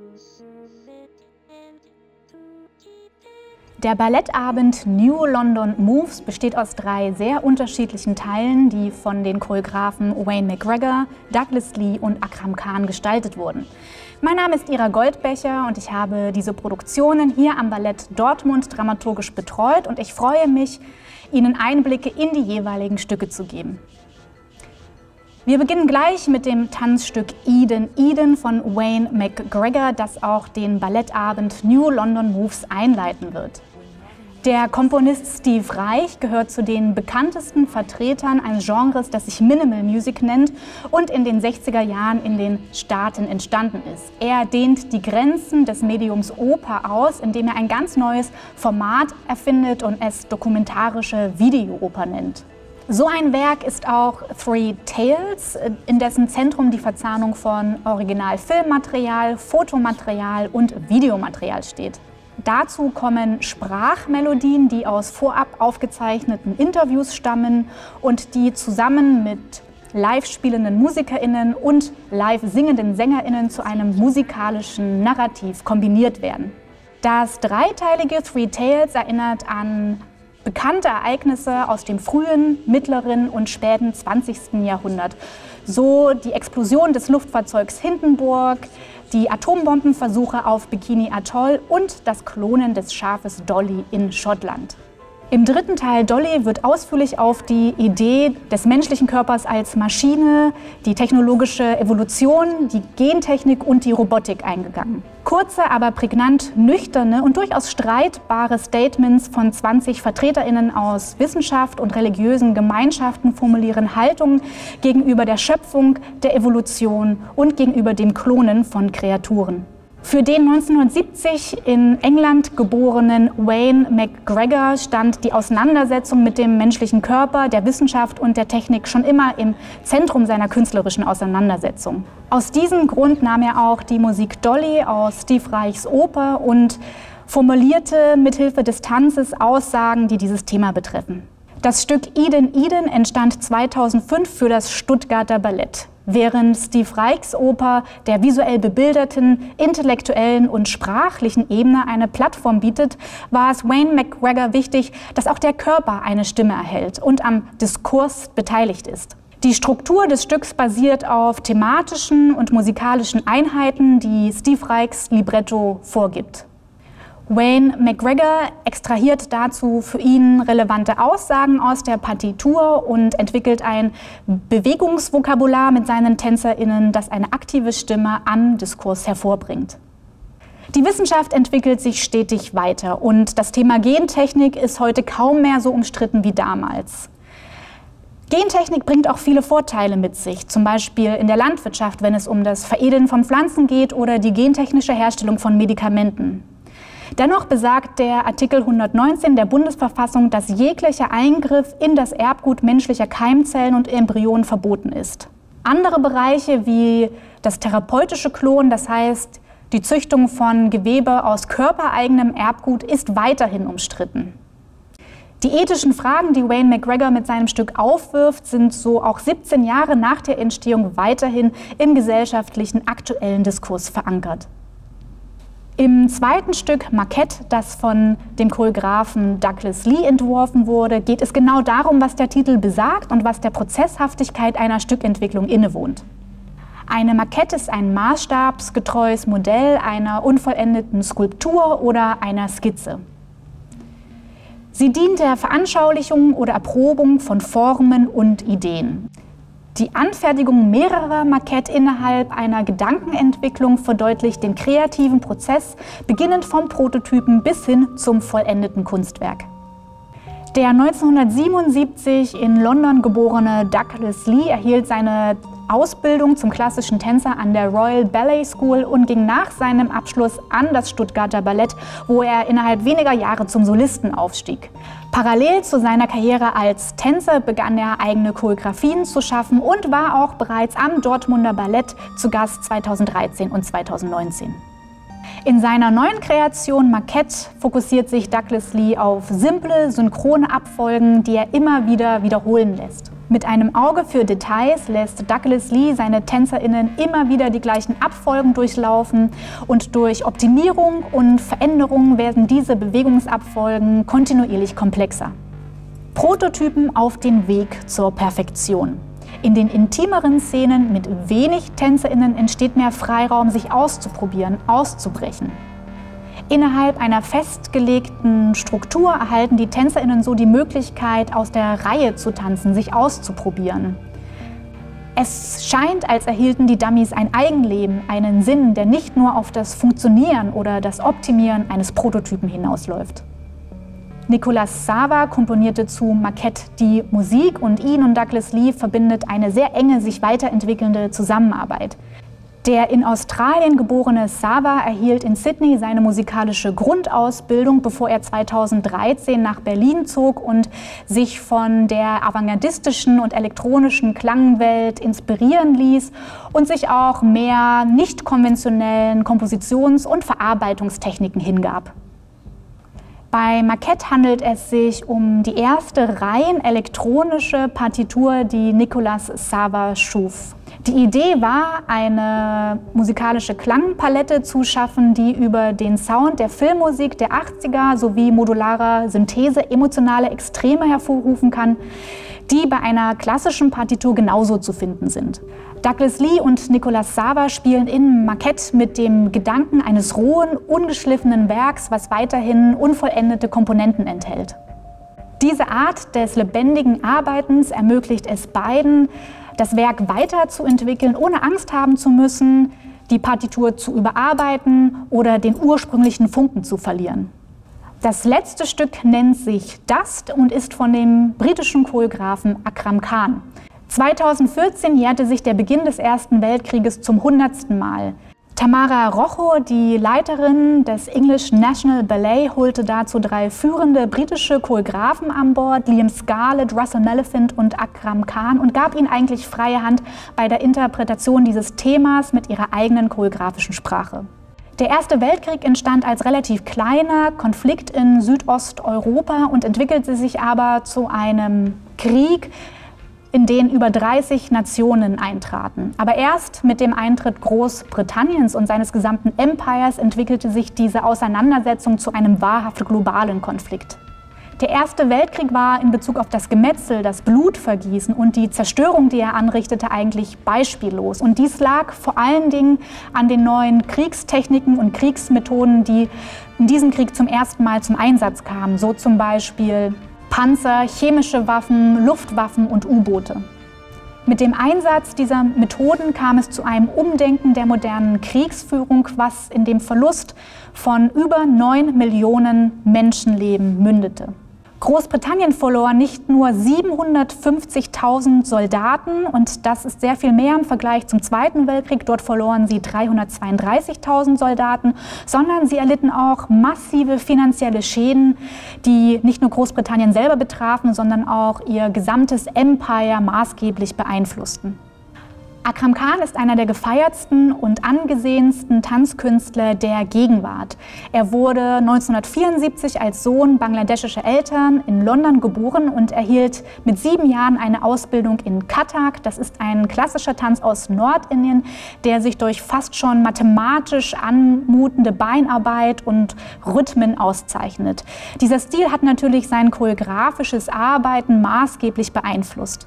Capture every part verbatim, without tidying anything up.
Der Ballettabend New London Moves besteht aus drei sehr unterschiedlichen Teilen, die von den Choreografen Wayne McGregor, Douglas Lee und Akram Khan gestaltet wurden. Mein Name ist Ira Goldbecher und ich habe diese Produktionen hier am Ballett Dortmund dramaturgisch betreut und ich freue mich, Ihnen Einblicke in die jeweiligen Stücke zu geben. Wir beginnen gleich mit dem Tanzstück Eden Eden von Wayne McGregor, das auch den Ballettabend New London Moves einleiten wird. Der Komponist Steve Reich gehört zu den bekanntesten Vertretern eines Genres, das sich Minimal Music nennt und in den sechziger Jahren in den Staaten entstanden ist. Er dehnt die Grenzen des Mediums Oper aus, indem er ein ganz neues Format erfindet und es dokumentarische Videooper nennt. So ein Werk ist auch Three Tales, in dessen Zentrum die Verzahnung von Original-Filmmaterial, Fotomaterial und Videomaterial steht. Dazu kommen Sprachmelodien, die aus vorab aufgezeichneten Interviews stammen und die zusammen mit live spielenden MusikerInnen und live singenden SängerInnen zu einem musikalischen Narrativ kombiniert werden. Das dreiteilige Three Tales erinnert an bekannte Ereignisse aus dem frühen, mittleren und späten zwanzigsten Jahrhundert. So die Explosion des Luftfahrzeugs Hindenburg, die Atombombenversuche auf Bikini Atoll und das Klonen des Schafes Dolly in Schottland. Im dritten Teil Dolly wird ausführlich auf die Idee des menschlichen Körpers als Maschine, die technologische Evolution, die Gentechnik und die Robotik eingegangen. Kurze, aber prägnant nüchterne und durchaus streitbare Statements von zwanzig VertreterInnen aus Wissenschaft und religiösen Gemeinschaften formulieren Haltungen gegenüber der Schöpfung, der Evolution und gegenüber dem Klonen von Kreaturen. Für den neunzehnhundertsiebzig in England geborenen Wayne McGregor stand die Auseinandersetzung mit dem menschlichen Körper, der Wissenschaft und der Technik schon immer im Zentrum seiner künstlerischen Auseinandersetzung. Aus diesem Grund nahm er auch die Musik Dolly aus Steve Reichs Oper und formulierte mithilfe des Tanzes Aussagen, die dieses Thema betreffen. Das Stück Eden Eden entstand zweitausendfünf für das Stuttgarter Ballett. Während Steve Reichs Oper der visuell bebilderten, intellektuellen und sprachlichen Ebene eine Plattform bietet, war es Wayne McGregor wichtig, dass auch der Körper eine Stimme erhält und am Diskurs beteiligt ist. Die Struktur des Stücks basiert auf thematischen und musikalischen Einheiten, die Steve Reichs Libretto vorgibt. Wayne McGregor extrahiert dazu für ihn relevante Aussagen aus der Partitur und entwickelt ein Bewegungsvokabular mit seinen TänzerInnen, das eine aktive Stimme am Diskurs hervorbringt. Die Wissenschaft entwickelt sich stetig weiter und das Thema Gentechnik ist heute kaum mehr so umstritten wie damals. Gentechnik bringt auch viele Vorteile mit sich, zum Beispiel in der Landwirtschaft, wenn es um das Veredeln von Pflanzen geht oder die gentechnische Herstellung von Medikamenten. Dennoch besagt der Artikel hundertneunzehn der Bundesverfassung, dass jeglicher Eingriff in das Erbgut menschlicher Keimzellen und Embryonen verboten ist. Andere Bereiche wie das therapeutische Klonen, das heißt die Züchtung von Gewebe aus körpereigenem Erbgut, ist weiterhin umstritten. Die ethischen Fragen, die Wayne McGregor mit seinem Stück aufwirft, sind so auch siebzehn Jahre nach der Entstehung weiterhin im gesellschaftlichen aktuellen Diskurs verankert. Im zweiten Stück Maquette, das von dem Choreografen Douglas Lee entworfen wurde, geht es genau darum, was der Titel besagt und was der Prozesshaftigkeit einer Stückentwicklung innewohnt. Eine Maquette ist ein maßstabsgetreues Modell einer unvollendeten Skulptur oder einer Skizze. Sie dient der Veranschaulichung oder Erprobung von Formen und Ideen. Die Anfertigung mehrerer Maquettes innerhalb einer Gedankenentwicklung verdeutlicht den kreativen Prozess, beginnend vom Prototypen bis hin zum vollendeten Kunstwerk. Der neunzehnhundertsiebenundsiebzig in London geborene Douglas Lee erhielt seine Ausbildung zum klassischen Tänzer an der Royal Ballet School und ging nach seinem Abschluss an das Stuttgarter Ballett, wo er innerhalb weniger Jahre zum Solisten aufstieg. Parallel zu seiner Karriere als Tänzer begann er eigene Choreografien zu schaffen und war auch bereits am Dortmunder Ballett zu Gast zweitausenddreizehn und zweitausendneunzehn. In seiner neuen Kreation Maquette fokussiert sich Douglas Lee auf simple, synchrone Abfolgen, die er immer wieder wiederholen lässt. Mit einem Auge für Details lässt Douglas Lee seine TänzerInnen immer wieder die gleichen Abfolgen durchlaufen und durch Optimierung und Veränderung werden diese Bewegungsabfolgen kontinuierlich komplexer. Prototypen auf dem Weg zur Perfektion. In den intimeren Szenen mit wenig TänzerInnen entsteht mehr Freiraum, sich auszuprobieren, auszubrechen. Innerhalb einer festgelegten Struktur erhalten die TänzerInnen so die Möglichkeit, aus der Reihe zu tanzen, sich auszuprobieren. Es scheint, als erhielten die Dummies ein Eigenleben, einen Sinn, der nicht nur auf das Funktionieren oder das Optimieren eines Prototypen hinausläuft. Nicolas Sava komponierte zu Maquette die Musik und ihn und Douglas Lee verbindet eine sehr enge, sich weiterentwickelnde Zusammenarbeit. Der in Australien geborene Sava erhielt in Sydney seine musikalische Grundausbildung, bevor er zweitausenddreizehn nach Berlin zog und sich von der avantgardistischen und elektronischen Klangwelt inspirieren ließ und sich auch mehr nicht konventionellen Kompositions- und Verarbeitungstechniken hingab. Bei Maquette handelt es sich um die erste rein elektronische Partitur, die Nicolas Sava schuf. Die Idee war, eine musikalische Klangpalette zu schaffen, die über den Sound der Filmmusik der achtziger sowie modularer Synthese emotionale Extreme hervorrufen kann, die bei einer klassischen Partitur genauso zu finden sind. Douglas Lee und Nicolas Sava spielen in Maquette mit dem Gedanken eines rohen, ungeschliffenen Werks, was weiterhin unvollendete Komponenten enthält. Diese Art des lebendigen Arbeitens ermöglicht es beiden, das Werk weiterzuentwickeln, ohne Angst haben zu müssen, die Partitur zu überarbeiten oder den ursprünglichen Funken zu verlieren. Das letzte Stück nennt sich Dust und ist von dem britischen Choreografen Akram Khan. zweitausendvierzehn jährte sich der Beginn des Ersten Weltkrieges zum hundertsten Mal. Tamara Rojo, die Leiterin des English National Ballet, holte dazu drei führende britische Choreografen an Bord, Liam Scarlett, Russell Maliphant und Akram Khan, und gab ihnen eigentlich freie Hand bei der Interpretation dieses Themas mit ihrer eigenen choreografischen Sprache. Der Erste Weltkrieg entstand als relativ kleiner Konflikt in Südosteuropa und entwickelte sich aber zu einem Krieg, in den über dreißig Nationen eintraten. Aber erst mit dem Eintritt Großbritanniens und seines gesamten Empires entwickelte sich diese Auseinandersetzung zu einem wahrhaft globalen Konflikt. Der Erste Weltkrieg war in Bezug auf das Gemetzel, das Blutvergießen und die Zerstörung, die er anrichtete, eigentlich beispiellos. Und dies lag vor allen Dingen an den neuen Kriegstechniken und Kriegsmethoden, die in diesem Krieg zum ersten Mal zum Einsatz kamen, so zum Beispiel Panzer, chemische Waffen, Luftwaffen und U-Boote. Mit dem Einsatz dieser Methoden kam es zu einem Umdenken der modernen Kriegsführung, was in dem Verlust von über neun Millionen Menschenleben mündete. Großbritannien verlor nicht nur siebenhundertfünfzigtausend Soldaten, und das ist sehr viel mehr im Vergleich zum Zweiten Weltkrieg, dort verloren sie dreihundertzweiunddreißigtausend Soldaten, sondern sie erlitten auch massive finanzielle Schäden, die nicht nur Großbritannien selber betrafen, sondern auch ihr gesamtes Empire maßgeblich beeinflussten. Akram Khan ist einer der gefeiertsten und angesehensten Tanzkünstler der Gegenwart. Er wurde neunzehnhundertvierundsiebzig als Sohn bangladeschischer Eltern in London geboren und erhielt mit sieben Jahren eine Ausbildung in Kathak. Das ist ein klassischer Tanz aus Nordindien, der sich durch fast schon mathematisch anmutende Beinarbeit und Rhythmen auszeichnet. Dieser Stil hat natürlich sein choreografisches Arbeiten maßgeblich beeinflusst.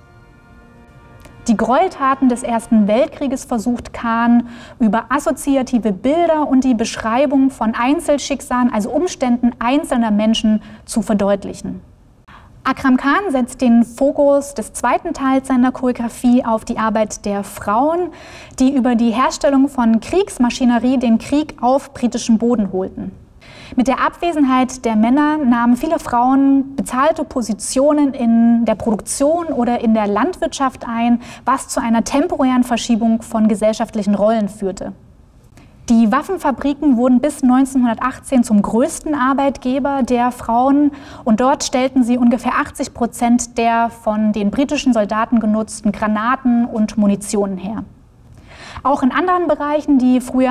Die Gräueltaten des Ersten Weltkrieges versucht Khan über assoziative Bilder und die Beschreibung von Einzelschicksalen, also Umständen einzelner Menschen, zu verdeutlichen. Akram Khan setzt den Fokus des zweiten Teils seiner Choreografie auf die Arbeit der Frauen, die über die Herstellung von Kriegsmaschinerie den Krieg auf britischem Boden holten. Mit der Abwesenheit der Männer nahmen viele Frauen bezahlte Positionen in der Produktion oder in der Landwirtschaft ein, was zu einer temporären Verschiebung von gesellschaftlichen Rollen führte. Die Waffenfabriken wurden bis neunzehnhundertachtzehn zum größten Arbeitgeber der Frauen und dort stellten sie ungefähr achtzig Prozent der von den britischen Soldaten genutzten Granaten und Munitionen her. Auch in anderen Bereichen, die früher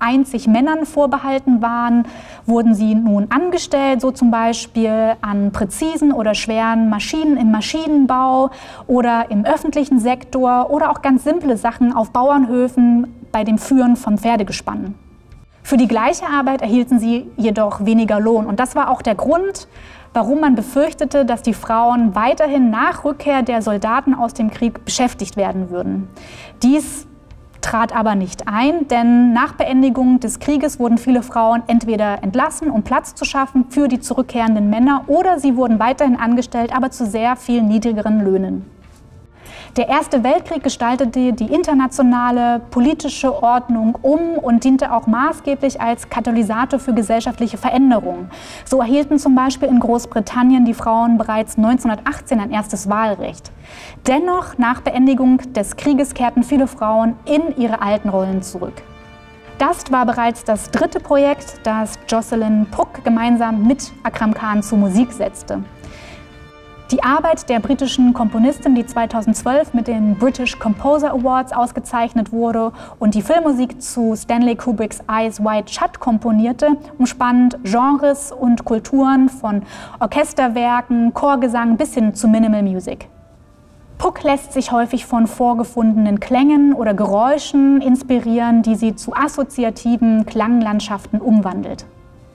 einzig Männern vorbehalten waren, wurden sie nun angestellt, so zum Beispiel an präzisen oder schweren Maschinen im Maschinenbau oder im öffentlichen Sektor oder auch ganz simple Sachen auf Bauernhöfen bei dem Führen von Pferdegespannen. Für die gleiche Arbeit erhielten sie jedoch weniger Lohn. Und das war auch der Grund, warum man befürchtete, dass die Frauen weiterhin nach Rückkehr der Soldaten aus dem Krieg beschäftigt werden würden. Dies trat aber nicht ein, denn nach Beendigung des Krieges wurden viele Frauen entweder entlassen, um Platz zu schaffen für die zurückkehrenden Männer, oder sie wurden weiterhin angestellt, aber zu sehr viel niedrigeren Löhnen. Der Erste Weltkrieg gestaltete die internationale politische Ordnung um und diente auch maßgeblich als Katalysator für gesellschaftliche Veränderungen. So erhielten zum Beispiel in Großbritannien die Frauen bereits neunzehnhundertachtzehn ein erstes Wahlrecht. Dennoch, nach Beendigung des Krieges kehrten viele Frauen in ihre alten Rollen zurück. Das war bereits das dritte Projekt, das Jocelyn Puck gemeinsam mit Akram Khan zu Musik setzte. Die Arbeit der britischen Komponistin, die zweitausendzwölf mit den British Composer Awards ausgezeichnet wurde und die Filmmusik zu Stanley Kubricks Eyes Wide Shut komponierte, umspannt Genres und Kulturen von Orchesterwerken, Chorgesang bis hin zu Minimal Music. Puck lässt sich häufig von vorgefundenen Klängen oder Geräuschen inspirieren, die sie zu assoziativen Klanglandschaften umwandelt.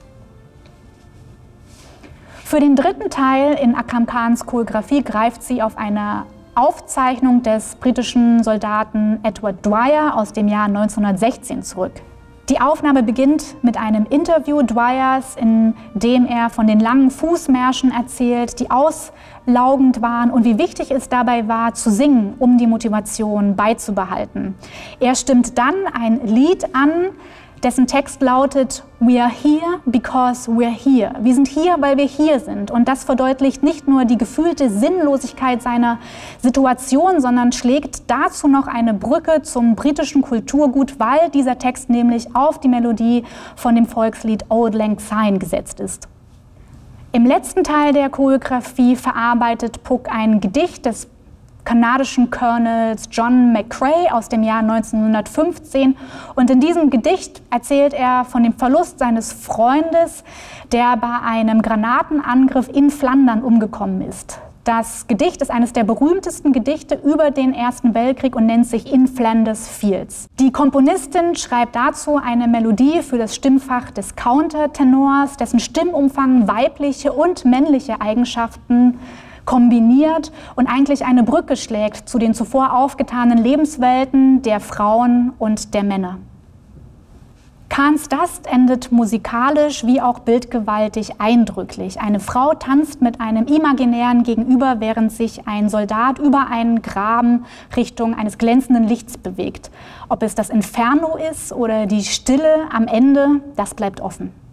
Für den dritten Teil in Akram Khans Choreografie greift sie auf eine Aufzeichnung des britischen Soldaten Edward Dwyer aus dem Jahr neunzehnhundertsechzehn zurück. Die Aufnahme beginnt mit einem Interview Dwyers, in dem er von den langen Fußmärschen erzählt, die auslaugend waren und wie wichtig es dabei war, zu singen, um die Motivation beizubehalten. Er stimmt dann ein Lied an, dessen Text lautet "We are here because we're here". Wir sind hier, weil wir hier sind. Und das verdeutlicht nicht nur die gefühlte Sinnlosigkeit seiner Situation, sondern schlägt dazu noch eine Brücke zum britischen Kulturgut, weil dieser Text nämlich auf die Melodie von dem Volkslied Auld Lang Syne gesetzt ist. Im letzten Teil der Choreografie verarbeitet Puck ein Gedicht des kanadischen Colonels John McCrae aus dem Jahr neunzehnhundertfünfzehn. Und in diesem Gedicht erzählt er von dem Verlust seines Freundes, der bei einem Granatenangriff in Flandern umgekommen ist. Das Gedicht ist eines der berühmtesten Gedichte über den Ersten Weltkrieg und nennt sich In Flanders Fields. Die Komponistin schreibt dazu eine Melodie für das Stimmfach des Countertenors, dessen Stimmumfang weibliche und männliche Eigenschaften kombiniert und eigentlich eine Brücke schlägt zu den zuvor aufgetanen Lebenswelten der Frauen und der Männer. Khans Dust endet musikalisch wie auch bildgewaltig eindrücklich. Eine Frau tanzt mit einem imaginären Gegenüber, während sich ein Soldat über einen Graben Richtung eines glänzenden Lichts bewegt. Ob es das Inferno ist oder die Stille am Ende, das bleibt offen.